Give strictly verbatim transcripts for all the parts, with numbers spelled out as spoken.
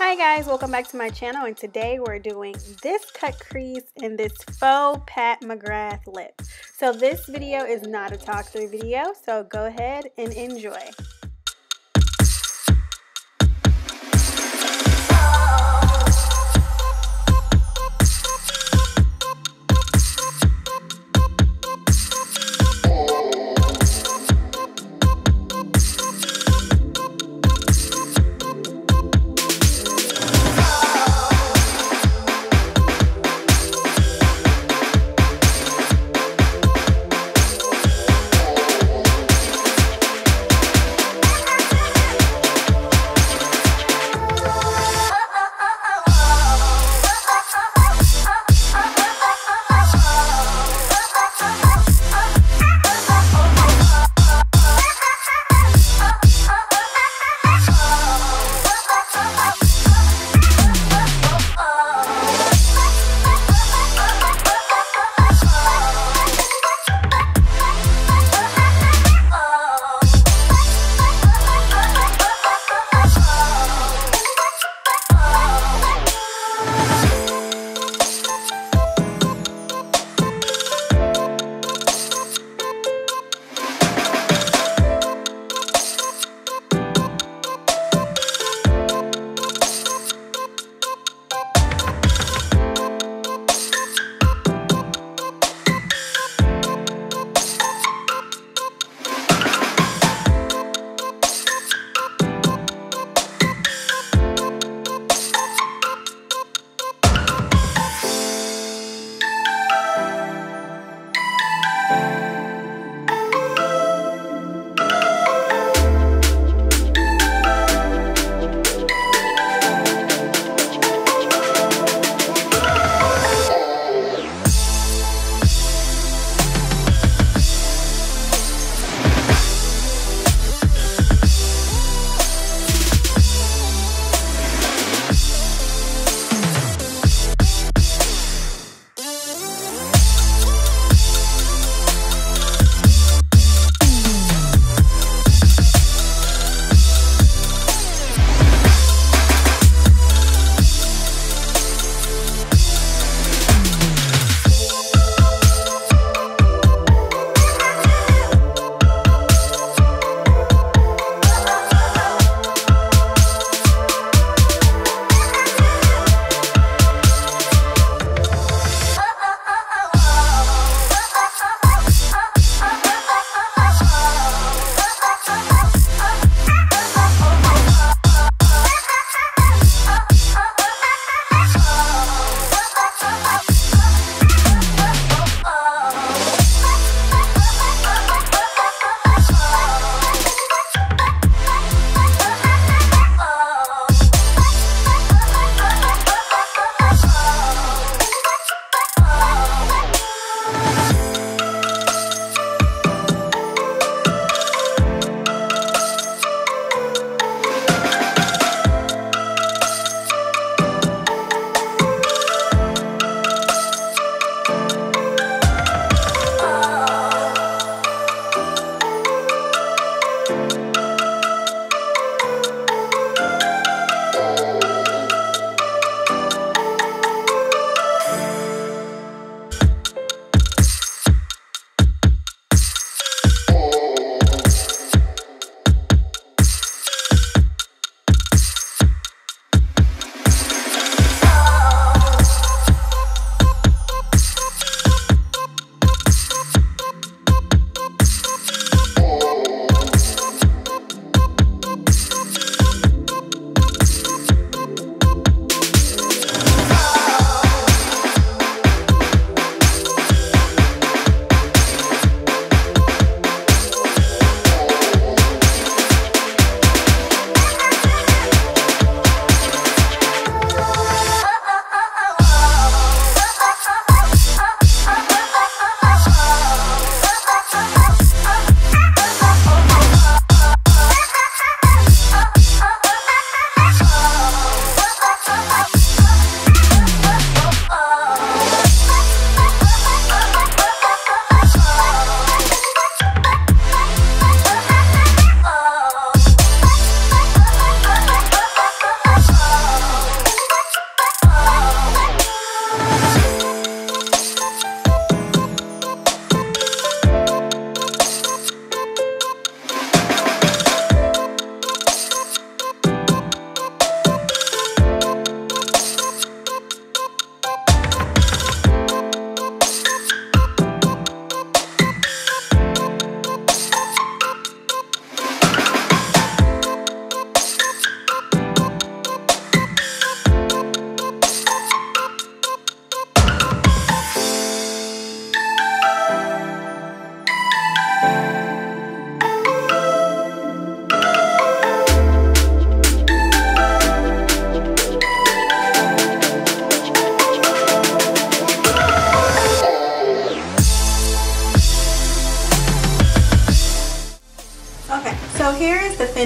Hi guys, welcome back to my channel, and today we're doing this cut crease in this faux Pat McGrath lip. So this video is not a talk through video, so go ahead and enjoy.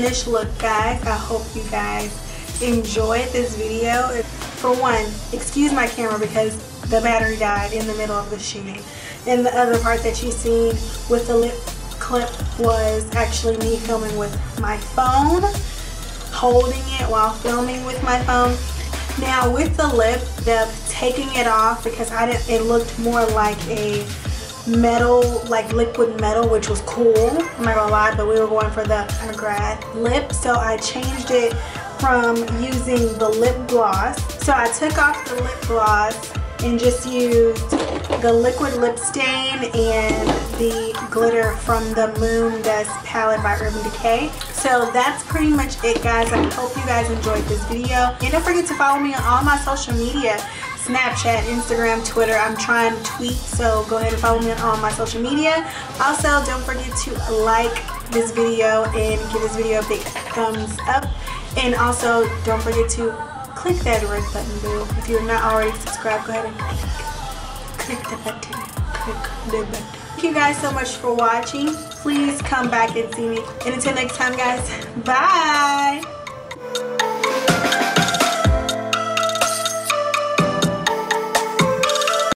finished look, guys. I hope you guys enjoyed this video. For one, excuse my camera because the battery died in the middle of the shooting. And the other part that you seen with the lip clip was actually me filming with my phone, holding it while filming with my phone. Now with the lip, the taking it off, because I didn't, it looked more like a metal, like liquid metal, which was cool, I'm not gonna lie, but we were going for the McGrath lip, so I changed it from using the lip gloss. So I took off the lip gloss and just used the liquid lip stain and the glitter from the Moon Dust palette by Urban Decay. So that's pretty much it, guys. I hope you guys enjoyed this video. And don't forget to follow me on all my social media. Snapchat, Instagram, Twitter. I'm trying to tweet, so go ahead and follow me on all my social media. Also, don't forget to like this video and give this video a big thumbs up. And also, don't forget to click that red button, boo. If you're not already subscribed, go ahead and click, click the button. Click the button. Thank you guys so much for watching. Please come back and see me. And until next time, guys, bye.